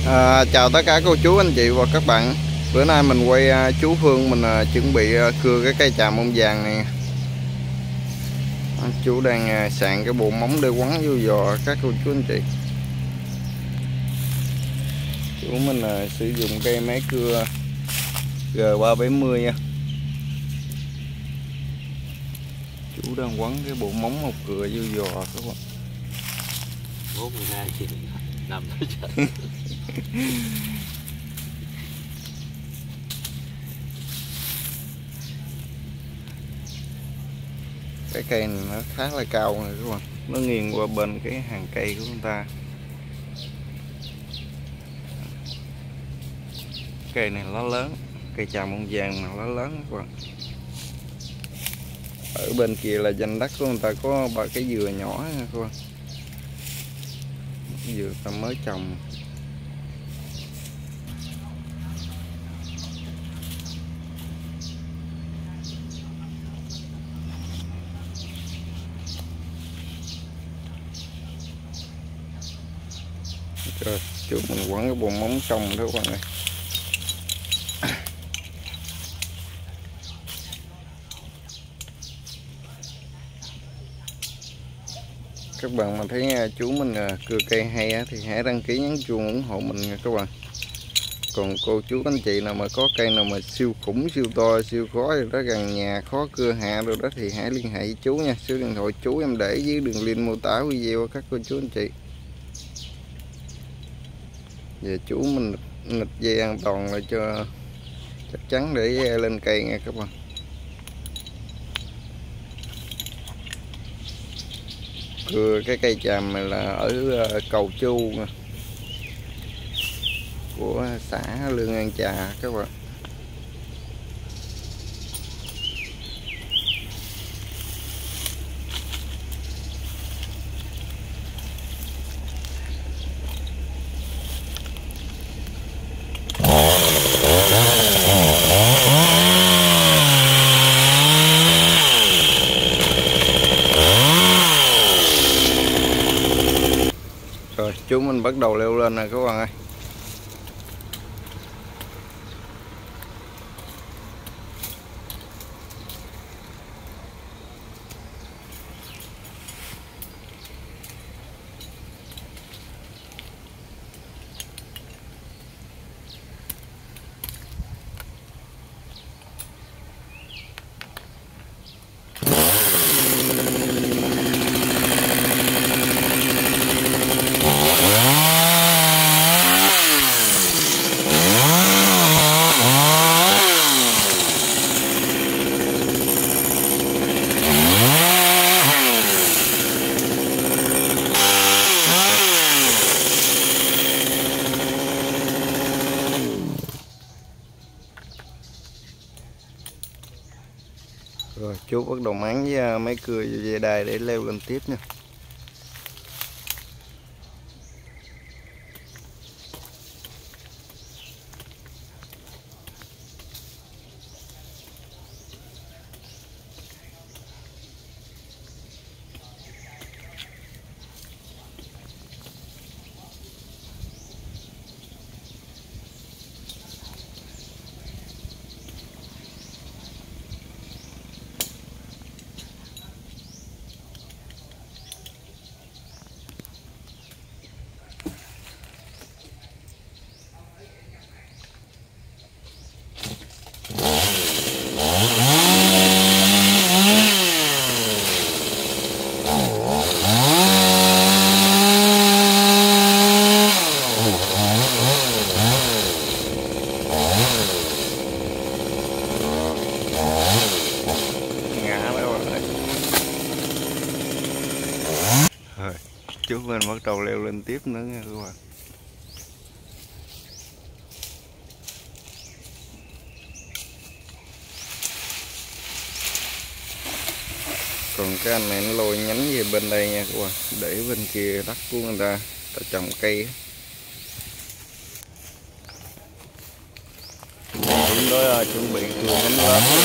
Chào tất cả cô chú anh chị và các bạn. Bữa nay mình quay chú Phương mình chuẩn bị cưa cái cây trà mông vàng này. Chú đang sạn cái bộ móng để quấn vô giò các cô chú anh chị. Chú mình sử dụng cây máy cưa G370 nha. Chú đang quấn cái bộ móng một cưa vô giò các bạn. 42 nằm đó trời. Cái cây này nó khá là cao này các bạn, nó nghiêng qua bên cái hàng cây của chúng ta. Cây này nó lớn, cây trà mông vàng mà nó lớn các bạn. Ở bên kia là danh đất của người ta có ba cái dừa nhỏ nha các bạn, dừa ta mới trồng. Rồi, chú mình quấn cái bộ móng xong đó các bạn ơi. Các bạn mà thấy chú mình cưa cây hay thì hãy đăng ký nhấn chuông ủng hộ mình nha các bạn. Còn cô chú anh chị nào mà có cây nào mà siêu khủng, siêu to, siêu khó rồi đó, gần nhà khó cưa hạ rồi đó thì hãy liên hệ với chú nha. Số điện thoại chú em để dưới đường link mô tả video các cô chú anh chị. Về chú mình nghịch dây an toàn lại cho chắc chắn để lên cây nha các bạn. Cưa cái cây tràm này là ở Cầu Chu của xã Lương An Trà các bạn. Rồi chú mình bắt đầu leo lên nè các bạn ơi. Rồi chú bắt đầu máng với máy cưa vô dây đai để leo lên tiếp nha. Rồi chú mình bắt đầu leo lên tiếp nữa nha các bạn. Còn cái anh này nó lôi nhánh về bên đây nha các bạn, để bên kia đất của người ta trồng cây. Chúng đó chuẩn bị cưa nhánh lớn luôn.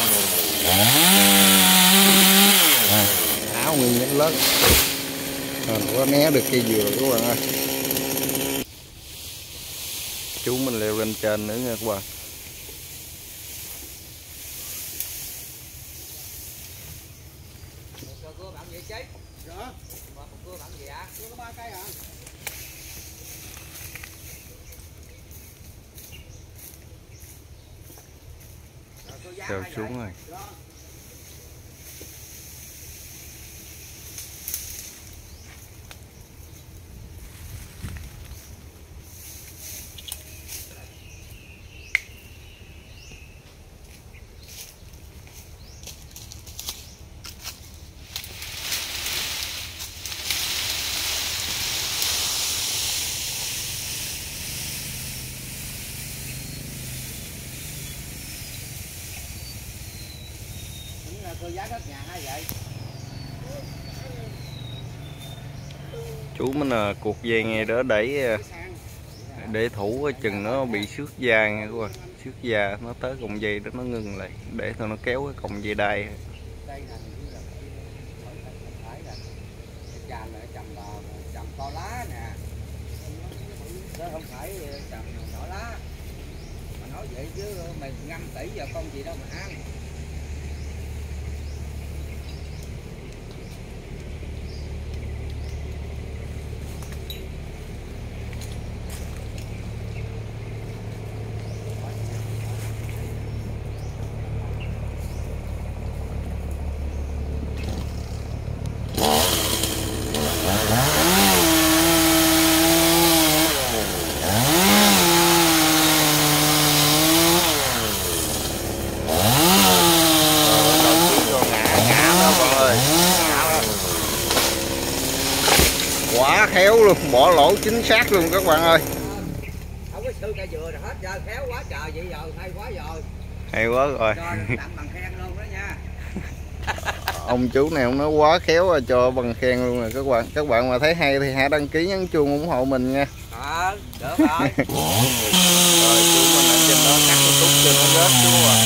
Áo nguyên nhánh lớn. Có né được cây dừa rồi các bạn ơi. Chú mình leo lên trên nữa nha các bạn. Treo xuống rồi. Chú mình cột dây nghe đó để thủ ở chừng nó bị xước da nha các bạn. Xước da nó tới cọng dây đó nó ngưng lại để thôi nó kéo cái cọng dây đai. Trầm to lá nè, đó không phải trầm nhỏ lá. Mà nói vậy chứ mày ngâm tỉ giờ con gì đâu mà ăn. Quá khéo luôn, bỏ lỗ chính xác luôn các bạn ơi. Không có sư cây dừa rồi hết giờ khéo quá trời vậy rồi, hay quá rồi. Hay quá rồi. Cho tặng bằng khen luôn đó nha. Ông chú này ông nói quá khéo rồi, cho bằng khen luôn rồi các bạn. Các bạn mà thấy hay thì hãy đăng ký nhấn chuông ủng hộ mình nha. Được rồi. Rồi chú mình ở trên đó cắt một chút cho nó rớt chú à.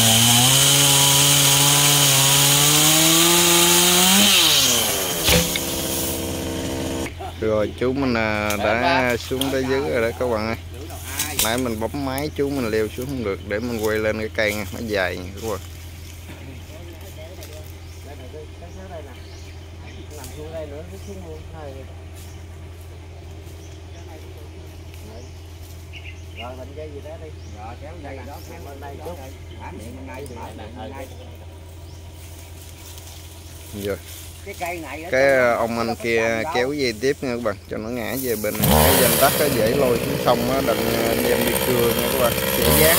Rồi chú mình đã xuống tới dưới rồi đó các bạn ơi. Nãy mình bấm máy chú mình leo xuống không được, để mình quay lên cái cây nha, nó dài nha các bạn. Rồi mình dây gì đó đi. Rồi kéo dây đó kéo bên đây chút. Thả miệng bên đây, bên đây. Rồi. Cái cây này Cái ông anh kia kéo dây tiếp nha các bạn, cho nó ngã về bên cái danh tắc đó, dễ lôi xuống sông á, đừng đem đi cưa nha các bạn, dễ dán.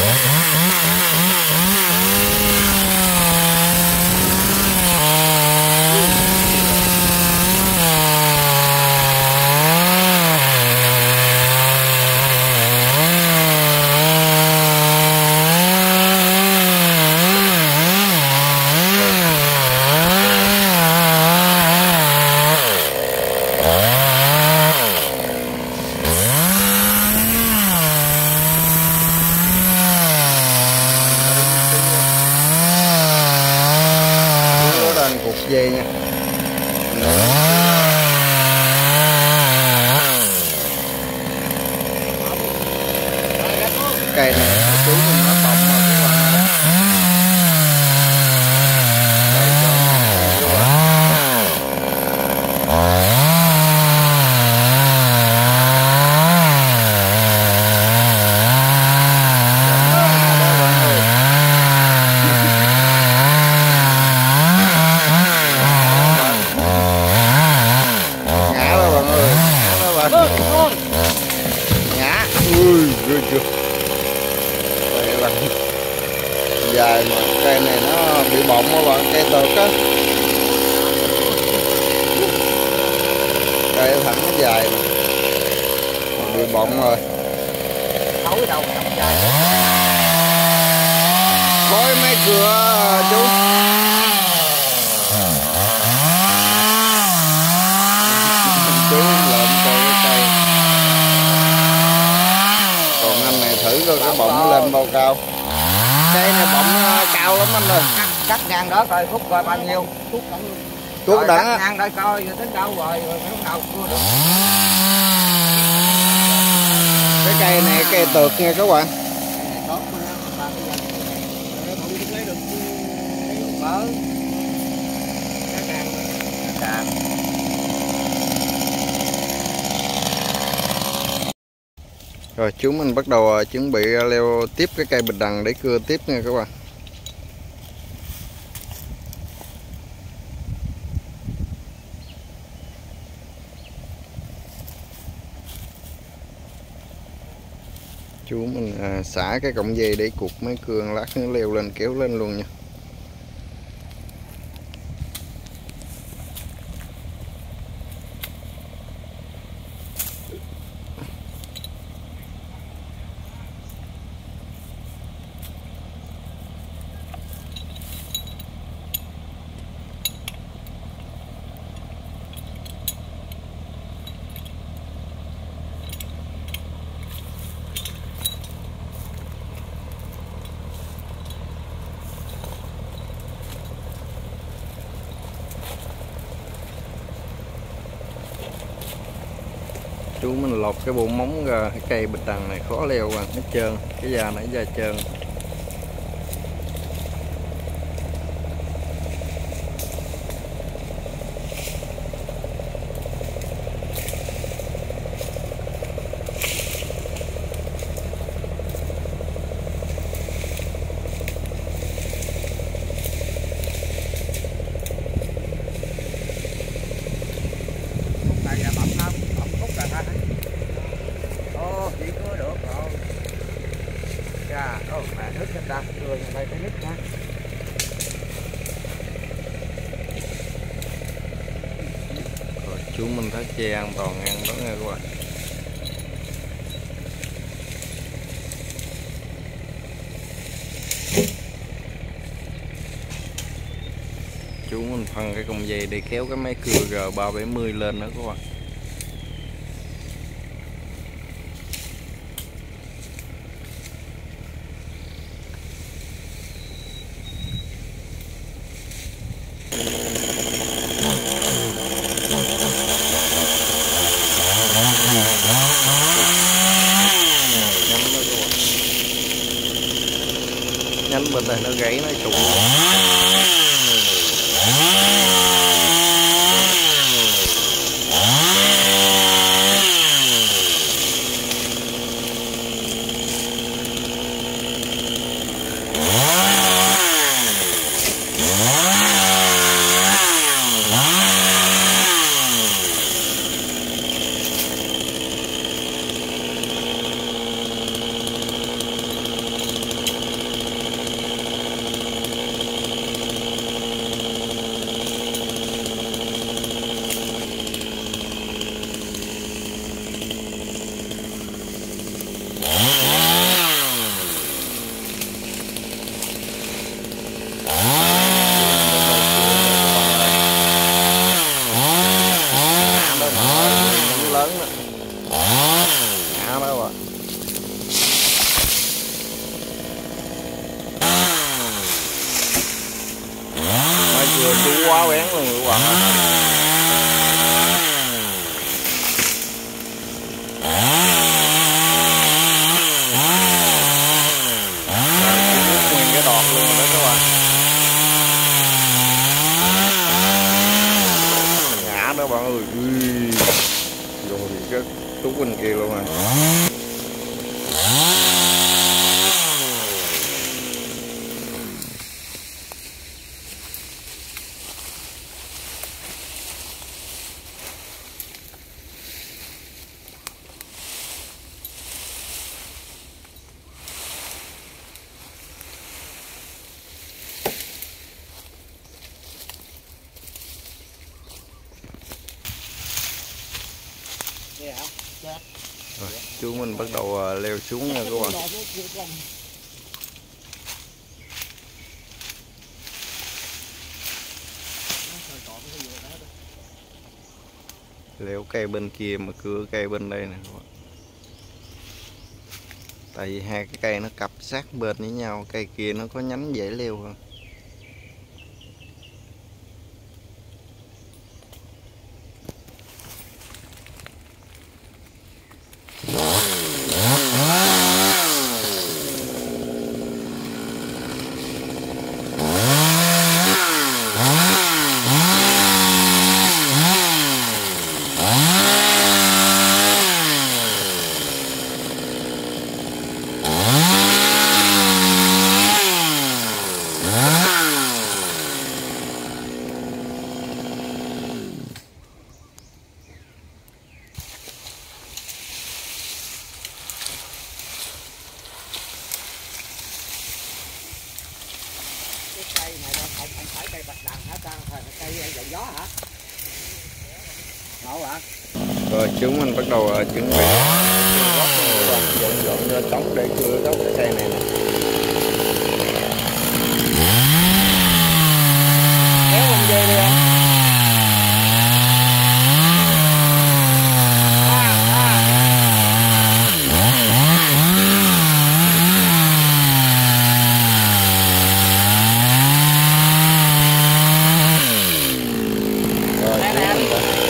Cột dây nha. Cây này chú mình nó bọng rồi các bạn ơi. Đây cho các bạn. Ngã, ui ghê chưa. Đây là dài mà cây này nó bị bọng các bạn, cây tược á, cây thẳng nó dài mà bị bọng rồi. thối đầu không dài. Khói mấy cửa chú. Chú lượm coi cái cây. Còn anh này thử coi cái bọng nó lên bao cao. Cây này bọng cao lắm anh ơi. Cắt ngang đó coi phút coi bao nhiêu phút Cua đặng á. Ngang đây coi rồi tính đâu rồi lúc nào cua được. Cái cây này cây tược nha các bạn. Tốt quá đó, ba cái dân không lấy được mỡ. Cá càng. Rồi chúng mình bắt đầu chuẩn bị leo tiếp cái cây bịch đằng để cưa tiếp nha các bạn. Chú mình xả cái cọng dây để cột mấy cương, lát nó leo lên kéo lên luôn nha. Chú mình lột cái bộ móng ra, cái cây bịch đằng này khó leo mà nó trơn, cái da nãy da trơn. Này là bấm không? Bấm khúc ra ha. Ô, chỉ cưa được rồi. Chà, ô, mẹ nứt lên ta, cưa nhà đây phải nứt ha. Rồi chú mình tháo che an toàn ngang đó nha các bạn. Chú mình phân cái cọng dây để kéo cái máy cưa R370 lên đó các bạn. Nhánh bên đây nó gãy nó trục. Lớn đó. Ngã đó bạn. Mấy vừa chú quá bén luôn các bạn ơi. Nguyên cái đọt luôn đó các bạn. Ngã đó bạn ơi. Rồi cái tú bên kia luôn rồi. Rồi, chú mình bắt đầu leo xuống nha các bạn. Leo cây bên kia mà cưa cây bên đây nè các bạn. Tại vì hai cái cây nó cặp sát bên với nhau, cây kia nó có nhánh dễ leo hơn. cây dầu gió hả? Ngộ hả? Rồi chú mình bắt đầu chuẩn bị dọn dọn ra trống để cưa gốc cái cây này nè. Kéo con dây đi không? Rồi chú mình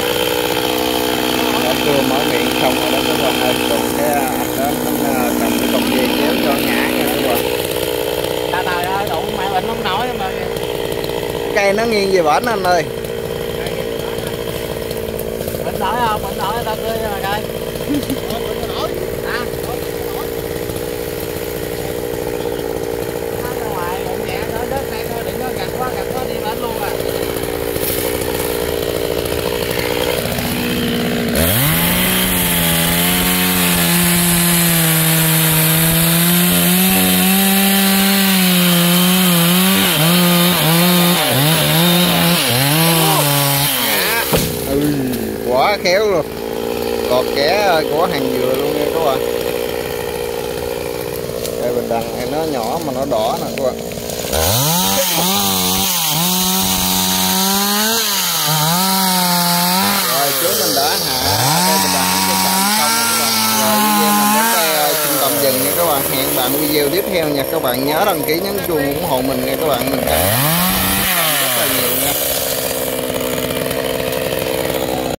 đã cưa mở miệng xong rồi đó các bạn ơi, còn cái anh đó nó cầm cái cọng dây kéo cho ngã nha các bạn. Trời ơi, đụng mày bệnh không nổi mà. Cây nó nghiêng về bển anh ơi. Bệnh nổi không? Bệnh nổi tao cưa cho mày coi. Bệnh nổi. Hả? Nó ra ngoài bụng nhẹ thôi, đất này thôi, đừng có gặt quá đi bệnh luôn à. Quá khéo luôn, cọt kẻ của hàng dừa luôn nha các bạn. Cây bình đằng này nó nhỏ mà nó đỏ nè các bạn. Rồi chú mình đã hạ cây bình đằng cho bạn xong rồi các bạn. Rồi video mình đến đây xin tạm dừng nha các bạn. Hẹn bạn video tiếp theo nha các bạn. Nhớ đăng ký nhấn chuông ủng hộ mình nha các bạn. Mình cảm ơn rất là nhiều nha.